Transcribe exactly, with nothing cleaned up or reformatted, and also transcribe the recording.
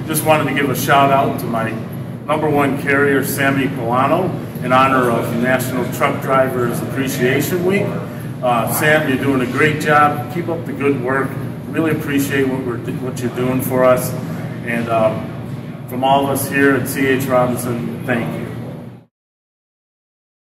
just wanted to give a shout out to my number one carrier, Sammy Polano, in honor of National Truck Drivers Appreciation Week. Uh, Sam, you're doing a great job. Keep up the good work. Really appreciate what we're what you're doing for us. And um, from all of us here at C H Robinson, thank you.